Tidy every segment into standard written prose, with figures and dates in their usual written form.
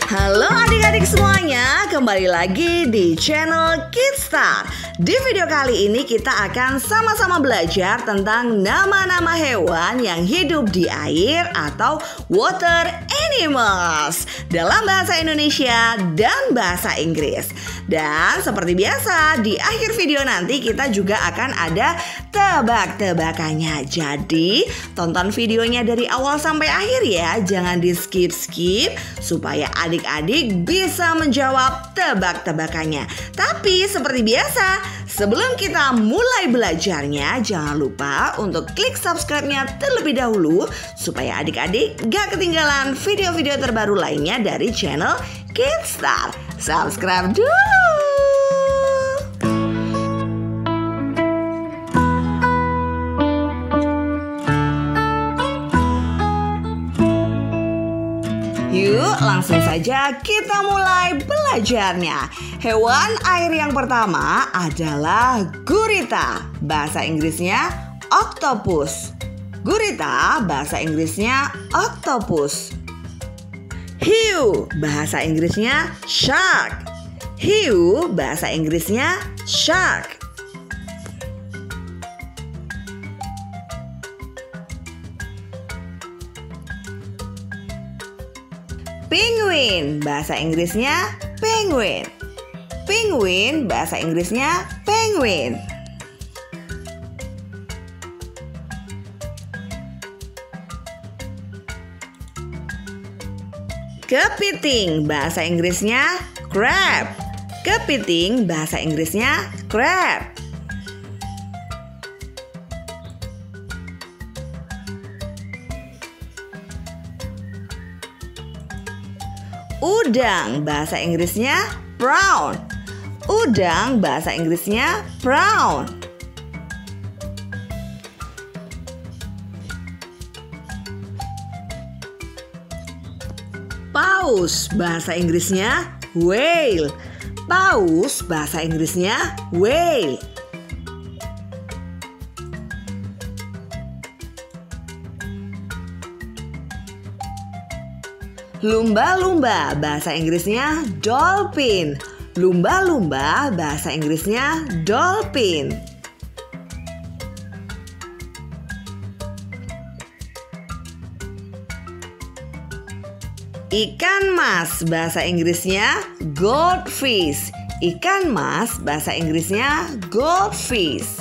Halo adik-adik semuanya, kembali lagi di channel Kidstar. Di video kali ini kita akan sama-sama belajar tentang nama-nama hewan yang hidup di air atau water animals dalam bahasa Indonesia dan bahasa Inggris. Dan seperti biasa, di akhir video nanti kita juga akan ada tebak-tebakannya. Jadi tonton videonya dari awal sampai akhir ya, jangan di skip-skip supaya adik-adik bisa menjawab tebak-tebakannya. Tapi seperti biasa, sebelum kita mulai belajarnya, jangan lupa untuk klik subscribe-nya terlebih dahulu supaya adik-adik gak ketinggalan video-video terbaru lainnya dari channel Kidstar. Subscribe dulu. Yuk langsung saja kita mulai belajarnya. Hewan air yang pertama adalah gurita. Bahasa Inggrisnya octopus. Gurita bahasa Inggrisnya octopus. Hiu bahasa Inggrisnya shark. Hiu bahasa Inggrisnya shark. Penguin bahasa Inggrisnya penguin. Penguin bahasa Inggrisnya penguin. Kepiting bahasa Inggrisnya crab. Kepiting bahasa Inggrisnya crab. Udang bahasa Inggrisnya prawn. Udang bahasa Inggrisnya prawn. Paus bahasa Inggrisnya whale. Paus bahasa Inggrisnya whale. Lumba-lumba bahasa Inggrisnya dolphin. Lumba-lumba bahasa Inggrisnya dolphin. Ikan mas bahasa Inggrisnya goldfish. Ikan mas bahasa Inggrisnya goldfish.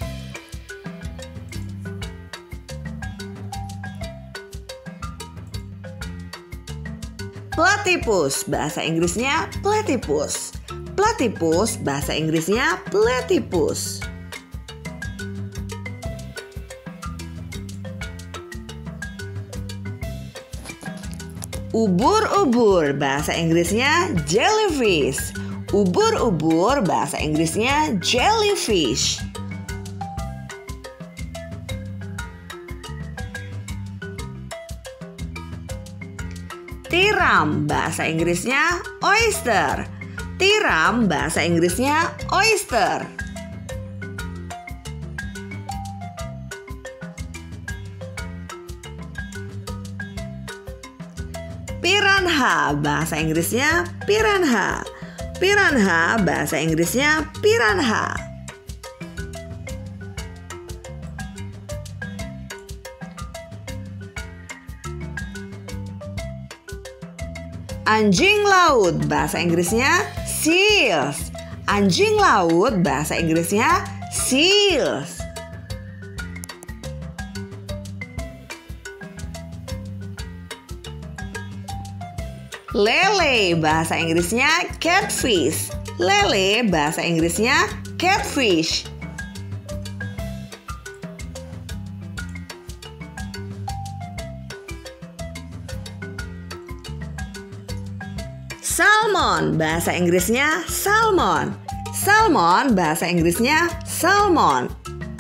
Platypus bahasa Inggrisnya platypus. Platypus bahasa Inggrisnya platypus. Ubur-ubur bahasa Inggrisnya jellyfish. Ubur-ubur bahasa Inggrisnya jellyfish. Tiram bahasa Inggrisnya oyster. Tiram bahasa Inggrisnya oyster. Piranha bahasa Inggrisnya piranha. Piranha bahasa Inggrisnya piranha. Anjing laut bahasa Inggrisnya seals. Anjing laut bahasa Inggrisnya seals. Lele bahasa Inggrisnya catfish. Lele bahasa Inggrisnya catfish. Salmon bahasa Inggrisnya salmon. Salmon bahasa Inggrisnya salmon.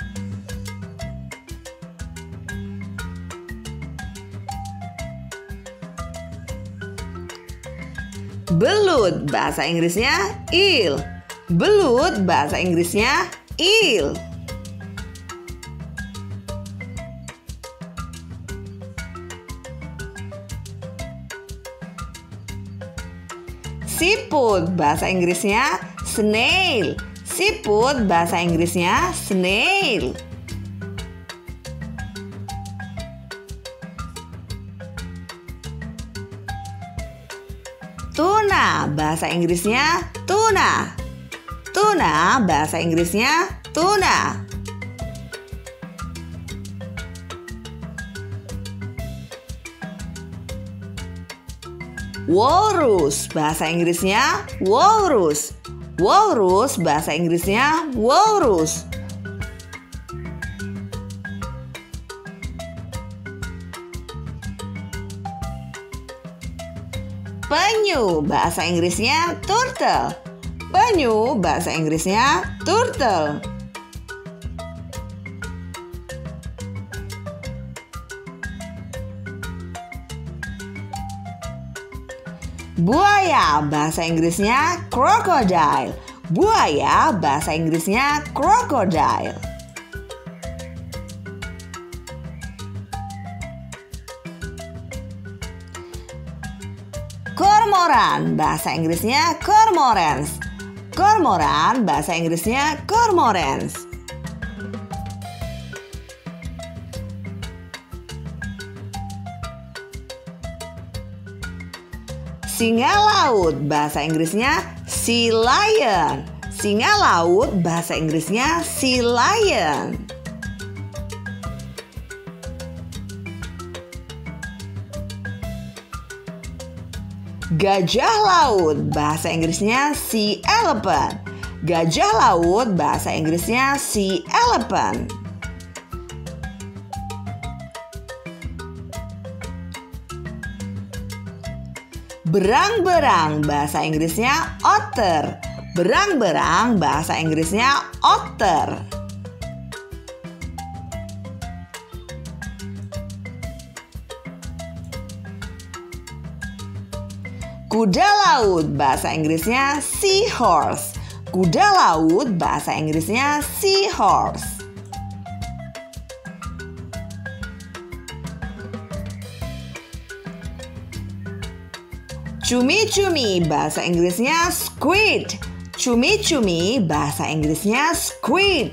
Belut bahasa Inggrisnya eel. Belut bahasa Inggrisnya eel. Siput bahasa Inggrisnya snail. Siput bahasa Inggrisnya snail. Tuna bahasa Inggrisnya tuna. Tuna bahasa Inggrisnya tuna. Walrus bahasa Inggrisnya walrus. Walrus bahasa Inggrisnya walrus. Penyu bahasa Inggrisnya turtle. Penyu bahasa Inggrisnya turtle. Buaya bahasa Inggrisnya crocodile. Buaya bahasa Inggrisnya crocodile. Cormoran bahasa Inggrisnya cormorants. Cormoran bahasa Inggrisnya cormorants. Singa laut bahasa Inggrisnya sea lion. Singa laut bahasa Inggrisnya sea lion. Gajah laut bahasa Inggrisnya sea elephant. Gajah laut bahasa Inggrisnya sea elephant. Berang-berang bahasa Inggrisnya otter. Berang-berang bahasa Inggrisnya otter. Kuda laut bahasa Inggrisnya seahorse. Kuda laut bahasa Inggrisnya seahorse. Cumi-cumi bahasa Inggrisnya squid. Cumi-cumi bahasa Inggrisnya squid.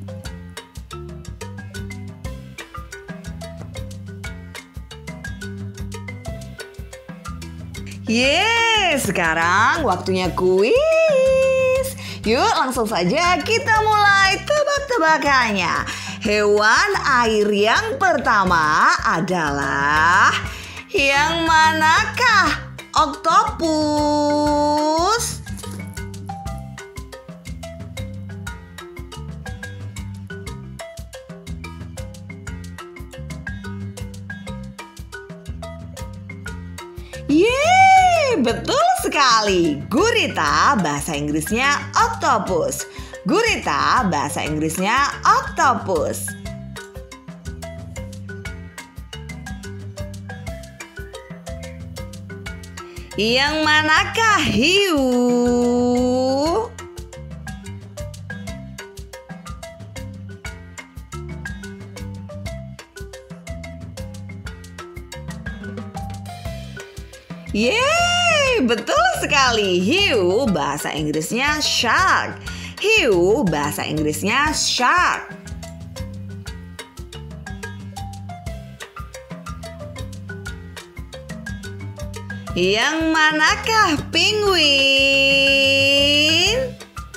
Sekarang waktunya kuis. Yuk langsung saja kita mulai tebak-tebakannya. Hewan air yang pertama adalah yang manakah? Oktopus. Betul sekali. Gurita bahasa Inggrisnya octopus. Gurita bahasa Inggrisnya octopus. Yang manakah hiu? Betul sekali. Hiu bahasa Inggrisnya shark. Hiu bahasa Inggrisnya shark. Yang manakah penguin?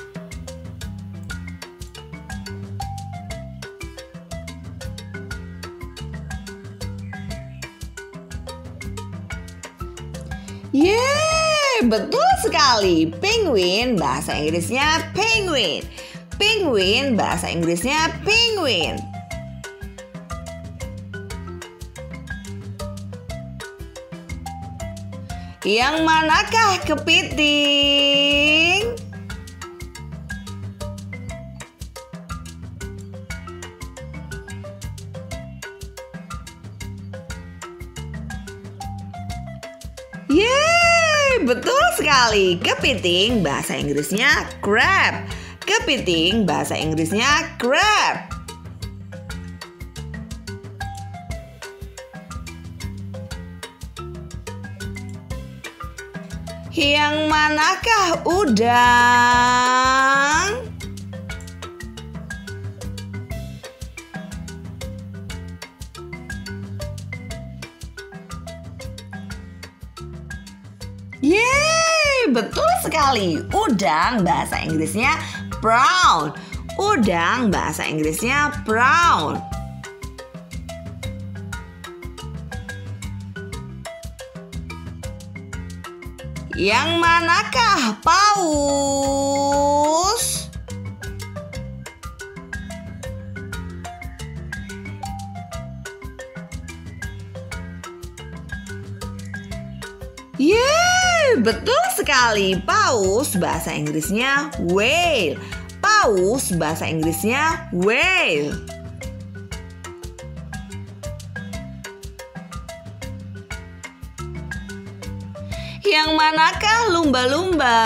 Betul sekali. Penguin bahasa Inggrisnya penguin. Penguin bahasa Inggrisnya penguin. Yang manakah kepiting? Betul sekali. Kepiting bahasa Inggrisnya crab. Kepiting bahasa Inggrisnya crab. Yang manakah udang? Yeay, betul sekali. Udang bahasa Inggrisnya prawn. Udang bahasa Inggrisnya prawn. Yang manakah paus? Yeay, betul sekali. Paus bahasa Inggrisnya whale. Paus bahasa Inggrisnya whale. Yang manakah lumba-lumba?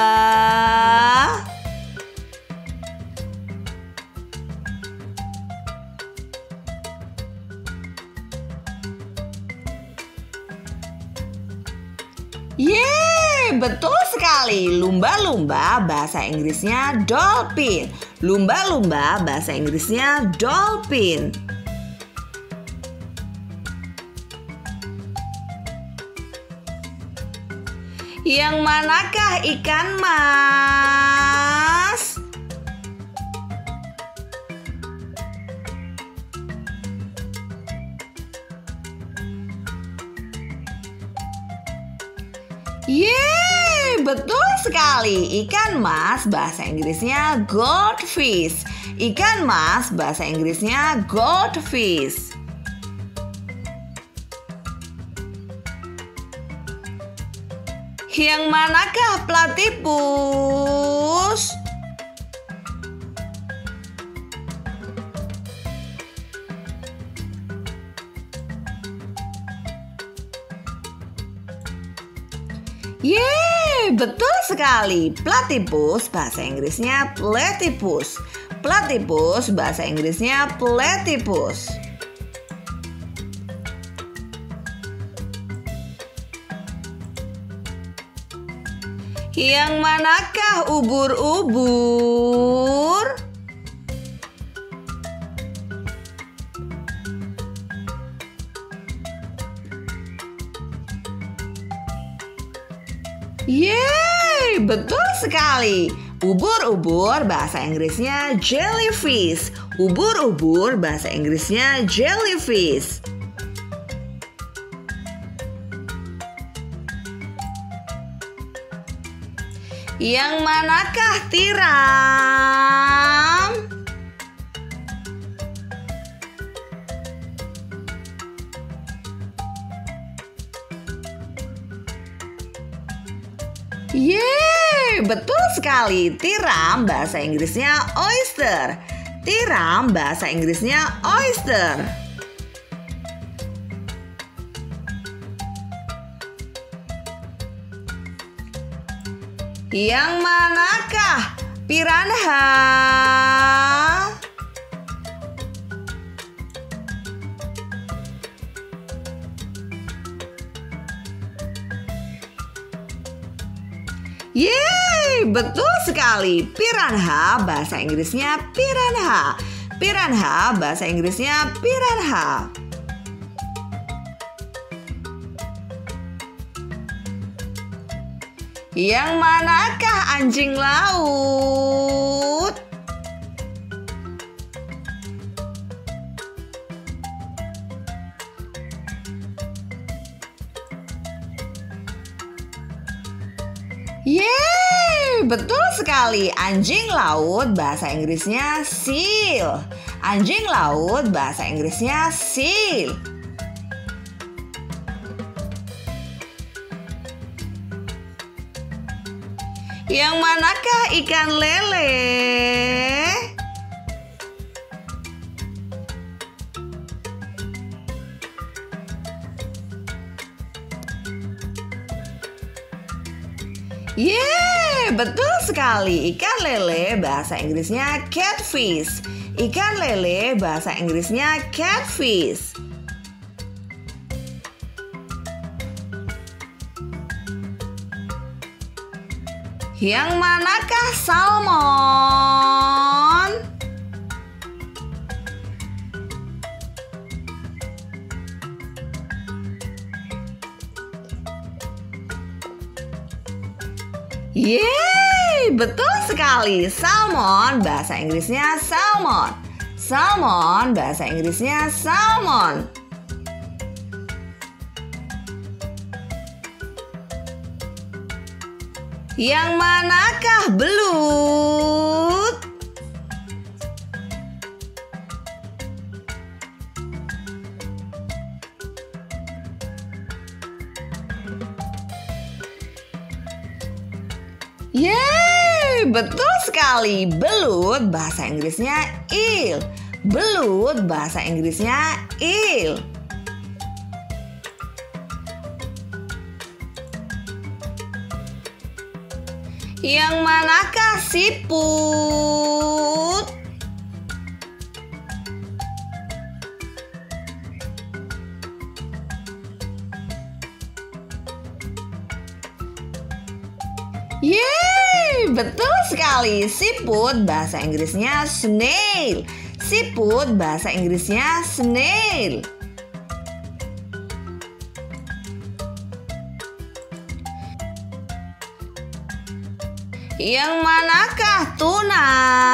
Yeay, betul sekali. Lumba-lumba bahasa Inggrisnya dolphin. Lumba-lumba bahasa Inggrisnya dolphin. Yang manakah ikan mas? Yeay, betul sekali. Ikan mas bahasa Inggrisnya goldfish. Ikan mas bahasa Inggrisnya goldfish. Yang manakah platypus? Yeay, betul sekali. Platypus bahasa Inggrisnya platypus. Platypus bahasa Inggrisnya platypus. Yang manakah ubur-ubur? Yeay, betul sekali. Ubur-ubur bahasa Inggrisnya jellyfish. Ubur-ubur bahasa Inggrisnya jellyfish. Yang manakah tiram? Yeay, betul sekali. Tiram bahasa Inggrisnya oyster. Tiram bahasa Inggrisnya oyster. Yang manakah piranha? Yeay, betul sekali. Piranha bahasa Inggrisnya piranha. Piranha bahasa Inggrisnya piranha. Yang manakah anjing laut? Yeay, betul sekali. Anjing laut bahasa Inggrisnya seal. Anjing laut bahasa Inggrisnya seal. Yang manakah ikan lele? Yeay, betul sekali. Ikan lele bahasa Inggrisnya catfish. Ikan lele bahasa Inggrisnya catfish. Yang manakah salmon? Yeay, betul sekali. Salmon bahasa Inggrisnya salmon. Salmon bahasa Inggrisnya salmon. Yang manakah belut? Yeay, betul sekali. Belut bahasa Inggrisnya eel. Belut bahasa Inggrisnya eel. Yang manakah siput? Yeay, betul sekali. Siput bahasa Inggrisnya snail. Siput bahasa Inggrisnya snail. Yang manakah tuna?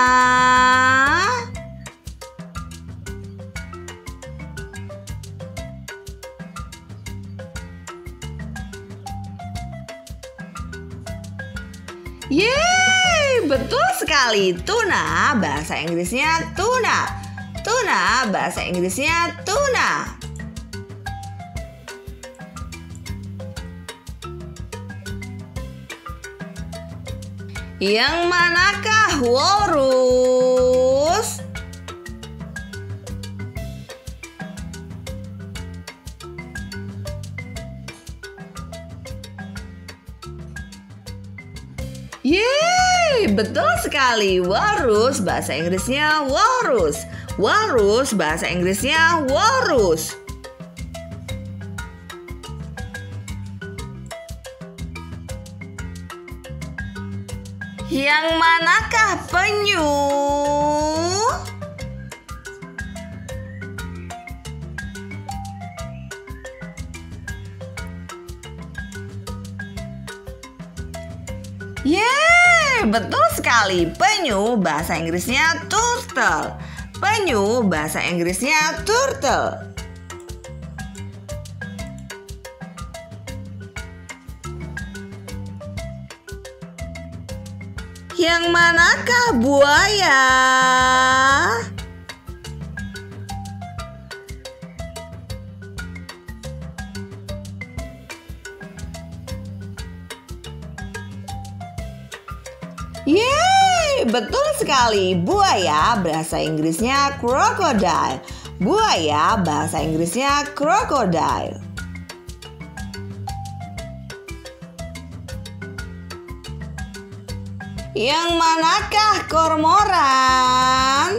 Yeay, betul sekali. Tuna bahasa Inggrisnya tuna. Tuna bahasa Inggrisnya tuna. Yang manakah walrus? Yeay, betul sekali. Walrus bahasa Inggrisnya walrus. Walrus bahasa Inggrisnya walrus. Yang manakah penyu? Yeay, betul sekali. Penyu bahasa Inggrisnya turtle. Penyu bahasa Inggrisnya turtle. Yang manakah buaya? Yeay, betul sekali. Buaya bahasa Inggrisnya crocodile. Buaya bahasa Inggrisnya crocodile. Yang manakah kormoran?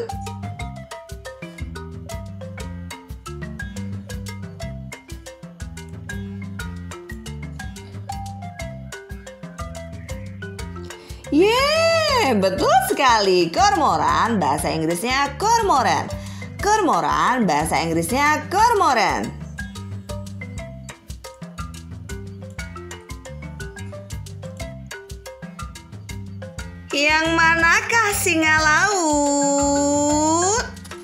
Yeay, betul sekali. Kormoran bahasa Inggrisnya cormorant. Kormoran bahasa Inggrisnya cormorant. Yang manakah singa laut?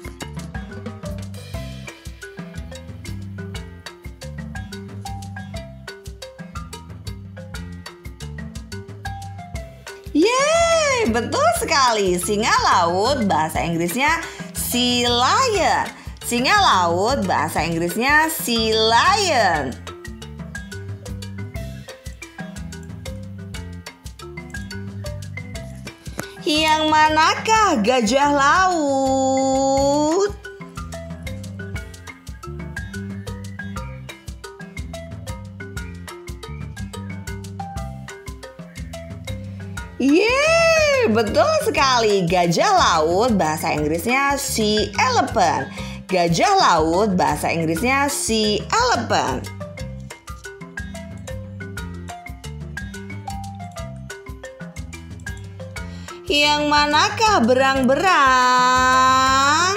Yeay, betul sekali. Singa laut bahasa Inggrisnya sea lion. Singa laut bahasa Inggrisnya sea lion. Yang manakah gajah laut? Yeay, betul sekali. Gajah laut bahasa Inggrisnya sea elephant. Gajah laut bahasa Inggrisnya sea elephant. Yang manakah berang-berang?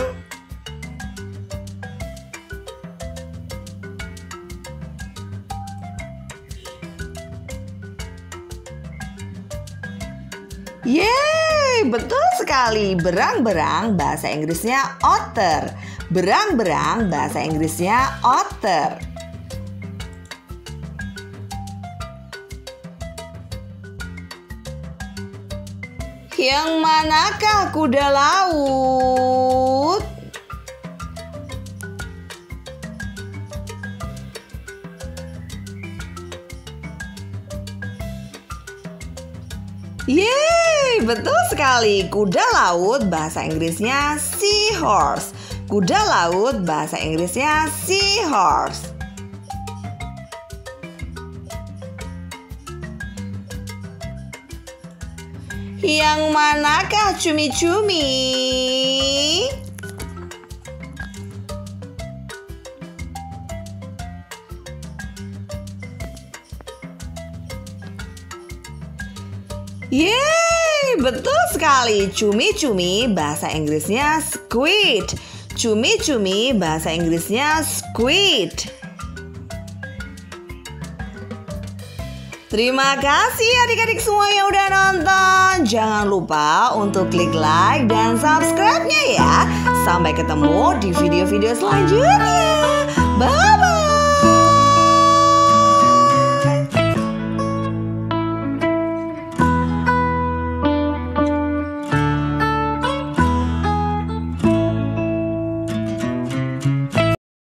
Yeay, betul sekali. Berang-berang bahasa Inggrisnya otter. Berang-berang bahasa Inggrisnya otter. Yang manakah kuda laut? Yeay, betul sekali. Kuda laut bahasa Inggrisnya seahorse. Kuda laut bahasa Inggrisnya seahorse. Yang manakah cumi-cumi? Yeay, betul sekali. Cumi-cumi bahasa Inggrisnya squid. Cumi-cumi bahasa Inggrisnya squid. Terima kasih adik-adik semua yang udah nonton. Jangan lupa untuk klik like dan subscribe-nya ya. Sampai ketemu di video-video selanjutnya. Bye-bye.